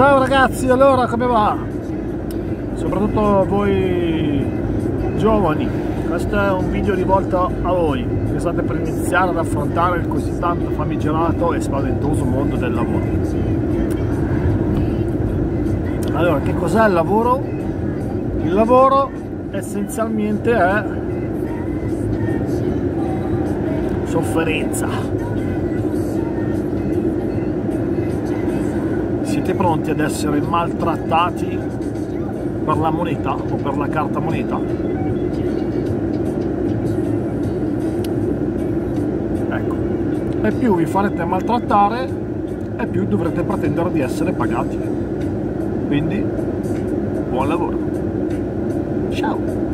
Ciao ragazzi, allora come va? Soprattutto voi giovani, questo è un video rivolto a voi che state per iniziare ad affrontare il così tanto famigerato e spaventoso mondo del lavoro. Allora, che cos'è il lavoro? Il lavoro essenzialmente è sofferenza. Siete pronti ad essere maltrattati per la moneta o per la carta moneta? Ecco, e più vi farete maltrattare e più dovrete pretendere di essere pagati. Quindi, buon lavoro. Ciao!